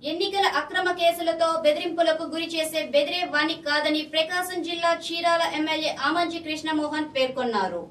ఎన్నికల అక్రమ కేసులతో బెదిరింపులకు గురి చేసే బెదిరే వాణి కాదని ప్రకాశం జిల్లా చీరాల ఎమ్మెల్యే ఆమంచి కృష్ణమోహన్ పేర్కొన్నారు.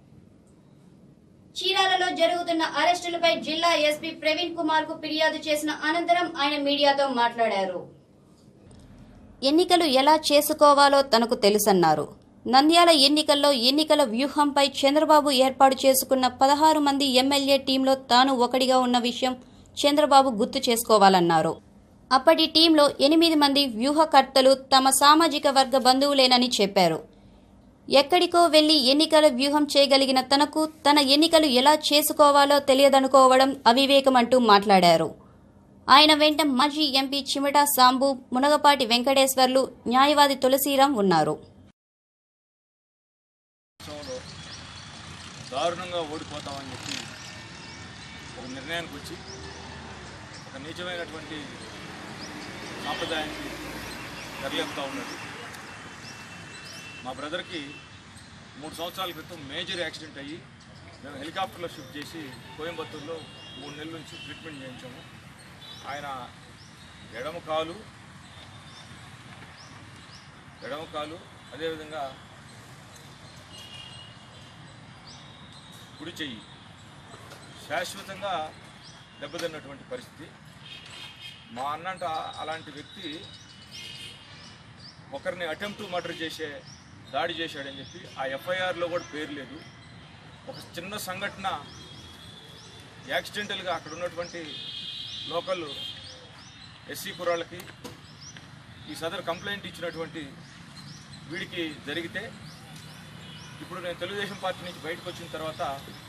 చీరాలలో జరుగుతున్న అరెస్టులపై జిల్లా ఎస్పీ ప్రవీణ్ కుమార్ కు ఫిర్యాదు చేసిన అనంతరం ఆయన మీడియాతో మాట్లాడారు. ఎన్నికలు ఎలా చేసుకోవాలో తనకు తెలుసన్నారు. నంద్యాల ఎన్నికల్లో ఎన్నికల వ్యూహంపై చంద్రబాబు ఏర్పాటు చేసుకున్న 16 మంది ఎమ్మెల్యే టీంలో తాను ఒకటిగా ఉన్న విషయం చంద్రబాబు గుర్తు చేసుకోవాలన్నారు. అప్పటి టీంలో 8 మంది వ్యూహకర్తలు తమ సామాజిక వర్గ బంధువులేనని చెప్పారు. ఎక్కడికో వెళ్లి ఎన్నికల వ్యూహం చేయగలిగిన తనకు తన ఎన్నికలు ఎలా చేసుకోవాలో తెలియదనుకోవడం అవివేకమంటూ మాట్లాడారు. ఆయన వెంట మాజీ ఎంపీ చిమటా సాంబు, మునగపాటి వెంకటేశ్వర్లు, న్యాయవాది తులసీరాం ఉన్నారు. దారుణంగా ఓడిపోతామని చెప్పి ఒక నిర్ణయానికి వచ్చి ఒక నీచమైనటువంటి సాంప్రదాయానికి తెరలేపుతూ ఉన్నాడు. మా బ్రదర్కి 3 సంవత్సరాల క్రితం మేజర్ యాక్సిడెంట్ అయ్యి మేము హెలికాప్టర్లో షిఫ్ట్ చేసి కోయంబత్తూరులో 3 నెలల నుంచి ట్రీట్మెంట్ చేయించాము. ఆయన ఎడమ కాలు అదేవిధంగా కుడి చెయ్యి శాశ్వతంగా దెబ్బతిన్నటువంటి పరిస్థితి. మా అన్నంట అలాంటి వ్యక్తి ఒకరిని అటెంప్ట్ మర్డర్ చేసే దాడి చేశాడని చెప్పి ఆ ఎఫ్ఐఆర్లో కూడా పేరు లేదు. ఒక చిన్న సంఘటన యాక్సిడెంటల్గా అక్కడ ఉన్నటువంటి లోకల్ ఎస్సీ కుర్రాళ్ళకి ఈ సదరు కంప్లైంట్ ఇచ్చినటువంటి వీడికి జరిగితే ఇప్పుడు నేను తెలుగుదేశం పార్టీ నుంచి బయటకు వచ్చిన తర్వాత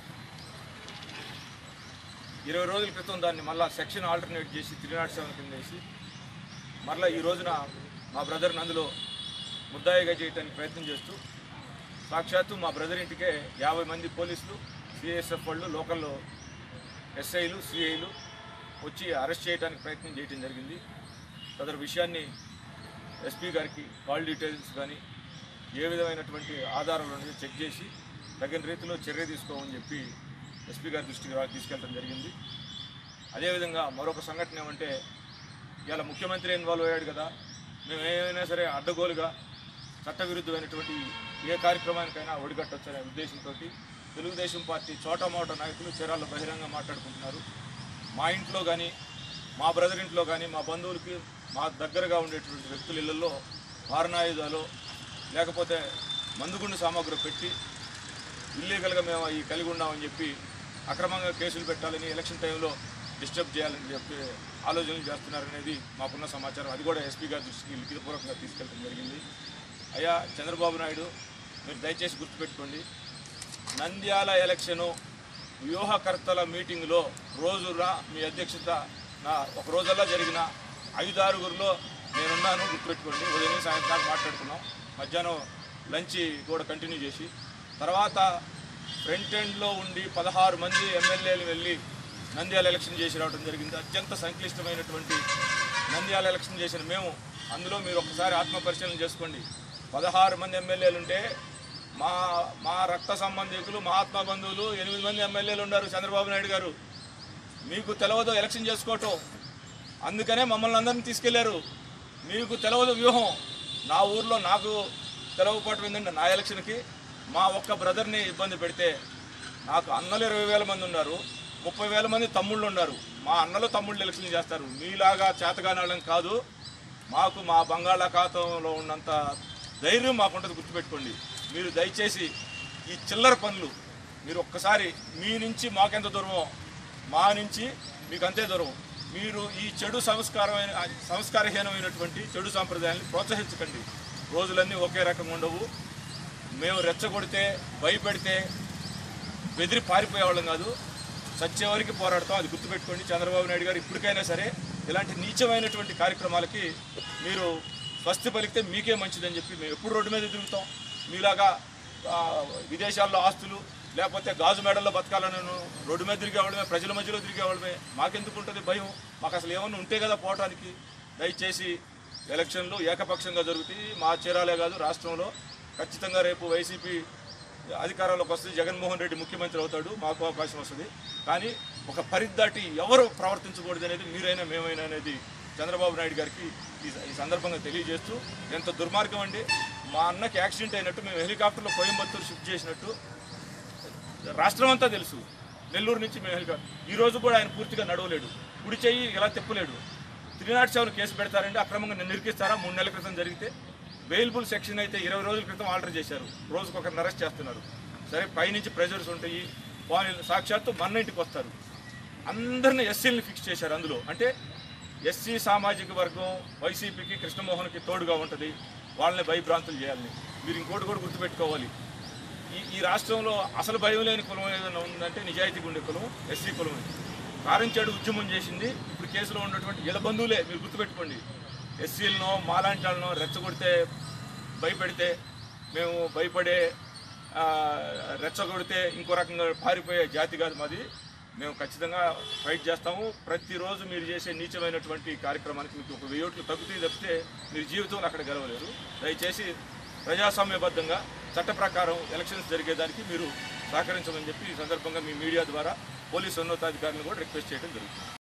20 రోజుల క్రితం దాన్ని మళ్ళీ సెక్షన్ ఆల్టర్నేట్ చేసి 307 కింద వేసి మరలా ఈ రోజున మా బ్రదర్ని అందులో ముద్దాయిగా చేయడానికి ప్రయత్నం చేస్తూ సాక్షాత్తు మా బ్రదర్ ఇంటికే 50 మంది పోలీసులు, సిఎస్ఎఫ్ వాళ్ళు, లోకల్లో ఎస్ఐలు, సిఐలు వచ్చి అరెస్ట్ చేయడానికి ప్రయత్నం చేయడం జరిగింది. సదరు విషయాన్ని ఎస్పీ గారికి కాల్ డీటెయిల్స్ కానీ ఏ విధమైనటువంటి ఆధారాలు అనేది చెక్ చేసి తగిన రీతిలో చర్య తీసుకోమని చెప్పి ఎస్పీ గారి దృష్టికి తీసుకెళ్ళడం జరిగింది. అదేవిధంగా మరొక సంఘటన ఏమంటే ఇవాళ ముఖ్యమంత్రి ఇన్వాల్వ్ అయ్యాడు కదా, మేము ఏమైనా సరే అడ్డగోలుగా చట్టవిరుద్ధమైనటువంటి ఏ కార్యక్రమానికైనా ఒడిగట్టొచ్చనే ఉద్దేశంతో తెలుగుదేశం పార్టీ చోటమోట నాయకులు చీరాల్లో బహిరంగ మాట్లాడుకుంటున్నారు. మా ఇంట్లో కానీ, మా బ్రదర్ ఇంట్లో కానీ, మా బంధువులకి మా దగ్గరగా ఉండేటువంటి వ్యక్తుల ఇళ్లలో మారణాయుధాలు లేకపోతే మందుగుండు సామాగ్రి పెట్టి ఇల్లీగల్గా మేము ఈ కలిగి ఉన్నామని చెప్పి అక్రమంగా కేసులు పెట్టాలని, ఎలక్షన్ టైంలో డిస్టర్బ్ చేయాలని చెప్పి ఆలోచనలు చేస్తున్నారనేది మాకున్న సమాచారం. అది కూడా ఎస్పీ గారి దృష్టికి లిఖితపూర్వకంగా తీసుకెళ్ళడం జరిగింది. అయ్యా చంద్రబాబు నాయుడు, మీరు దయచేసి గుర్తుపెట్టుకోండి, నంద్యాల ఎలక్షను వ్యూహకర్తల మీటింగ్లో రోజున మీ అధ్యక్షత ఒక రోజల్లా జరిగిన 5-6 నేనున్నాను, గుర్తుపెట్టుకోండి. ఉదయం సాయంత్రం మాట్లాడుకున్నాం, మధ్యాహ్నం లంచ్ కూడా కంటిన్యూ చేసి తర్వాత ఫ్రంట్ ఎండ్లో ఉండి 16 మంది ఎమ్మెల్యేలు వెళ్ళి నంద్యాల ఎలక్షన్ చేసి రావడం జరిగింది. అత్యంత సంక్లిష్టమైనటువంటి నంద్యాల ఎలక్షన్ చేసిన మేము, అందులో మీరు ఒకసారి ఆత్మపరిశీలన చేసుకోండి. 16 మంది ఎమ్మెల్యేలు ఉంటే మా రక్త సంబంధికులు, మా ఆత్మ బంధువులు 8 మంది ఎమ్మెల్యేలు ఉన్నారు. చంద్రబాబు నాయుడు గారు మీకు తెలవదు ఎలక్షన్ చేసుకోవటం, అందుకనే మమ్మల్ని అందరినీ తీసుకెళ్లారు. మీకు తెలవదు వ్యూహం. నా ఊర్లో నాకు తెలవకపోవటం ఏంటంటే నా ఎలక్షన్కి మా ఒక్క బ్రదర్ని ఇబ్బంది పెడితే నాకు అన్నలు 20,000 మంది ఉన్నారు, 30,000 మంది తమ్ముళ్ళు ఉన్నారు. మా అన్నలు తమ్ముళ్ళు ఎలక్షన్ చేస్తారు. మీలాగా చేతగానాళ్ళం కాదు. మాకు మా బంగాళాఖాతంలో ఉన్నంత ధైర్యం మాకుంటుంది, గుర్తుపెట్టుకోండి. మీరు దయచేసి ఈ చిల్లర పనులు మీరు ఒక్కసారి, మీ నుంచి మాకెంత దూరమో మా నుంచి మీకు అంతే దూరం. మీరు ఈ చెడు సంస్కారహీనమైనటువంటి చెడు సాంప్రదాయాన్ని ప్రోత్సహించకండి. రోజులన్నీ ఒకే రకంగా ఉండవు. మేము రెచ్చగొడితే, భయపెడితే, బెదిరి పారిపోయేవాళ్ళం కాదు, సత్యవరికి పోరాడతాం. అది గుర్తుపెట్టుకోండి. చంద్రబాబు నాయుడు గారు ఇప్పటికైనా సరే ఇలాంటి నీచమైనటువంటి కార్యక్రమాలకి మీరు స్వస్తి పలికితే మీకే మంచిదని చెప్పి మేము ఎప్పుడు రోడ్డు మీద తిరుగుతాం. మీలాగా విదేశాల్లో ఆస్తులు లేకపోతే గాజు మేడల్లో బతకాలని రోడ్డు మీద తిరిగేవాళ్ళమే, ప్రజల మధ్యలో తిరిగేవాళ్ళమే. మాకెందుకు ఉంటుంది భయం? మాకు అసలు ఏమన్నా ఉంటే కదా పోవటానికి. దయచేసి ఎలక్షన్లు ఏకపక్షంగా జరుగుతాయి. మా చీరాలే కాదు, రాష్ట్రంలో ఖచ్చితంగా రేపు వైసీపీ అధికారంలోకి వస్తే జగన్మోహన్ రెడ్డి ముఖ్యమంత్రి అవుతాడు, మాకు అవకాశం వస్తుంది. కానీ ఒక పరిధి దాటి ఎవరు ప్రవర్తించకూడదు అనేది మీరైనా మేమైనా అనేది చంద్రబాబు నాయుడు గారికి ఈ సందర్భంగా తెలియజేస్తూ, ఎంత దుర్మార్గం అండి. మా అన్నకి యాక్సిడెంట్ అయినట్టు మేము హెలికాప్టర్లో కోయంబత్తూరు షిఫ్ట్ చేసినట్టు రాష్ట్రం అంతా తెలుసు. నెల్లూరు నుంచి మేము హెలికాప్టర్, ఈరోజు కూడా ఆయన పూర్తిగా నడవలేడు, కుడి చెయ్యి ఇలా తిప్పలేడు. 307 కేసు పెడతారండి, అక్రమంగా నిరికిస్తారా? 3 నెలల క్రితం జరిగితే బెయిల్బుల్ సెక్షన్ అయితే 20 రోజుల క్రితం ఆల్టర్ చేశారు, రోజుకు ఒకరిని అరెస్ట్ చేస్తున్నారు. సరే, పైనుంచి ప్రెజర్స్ ఉంటాయి, సాక్షాత్తు మన ఇంటికి వస్తారు. అందరినీ ఎస్సీలని ఫిక్స్ చేశారు అందులో. అంటే ఎస్సీ సామాజిక వర్గం వైసీపీకి, కృష్ణమోహన్కి తోడుగా ఉంటుంది, వాళ్ళని భయభ్రాంతులు చేయాలని. మీరు ఇంకోటి కూడా గుర్తుపెట్టుకోవాలి, ఈ రాష్ట్రంలో అసలు భయం లేని కులం ఏదైనా ఉందంటే నిజాయితీగా ఉండే కులం ఎస్సీ కులం. కారంచేడు ఉద్యమం చేసింది ఇప్పుడు కేసులో ఉన్నటువంటి వీళ్ళ బంధువులే. మీరు గుర్తుపెట్టుకోండి, ఎస్సీలను మాలాంటి వాళ్ళను రెచ్చగొడితే, భయపెడితే, మేము భయపడే రెచ్చగొడితే ఇంకో రకంగా పారిపోయే జాతి కాదు మాది. మేము ఖచ్చితంగా ఫైట్ చేస్తాము. ప్రతిరోజు మీరు చేసే నీచమైనటువంటి కార్యక్రమానికి మీకు 1000 ఓట్లు తప్పితే మీరు జీవితంలో అక్కడ గెలవలేరు. దయచేసి ప్రజాస్వామ్యబద్ధంగా చట్ట ప్రకారం ఎలక్షన్స్ జరిగేదానికి మీరు సహకరించమని చెప్పి ఈ సందర్భంగా మీ మీడియా ద్వారా పోలీసు ఉన్నతాధికారులను కూడా రిక్వెస్ట్ చేయడం జరుగుతుంది.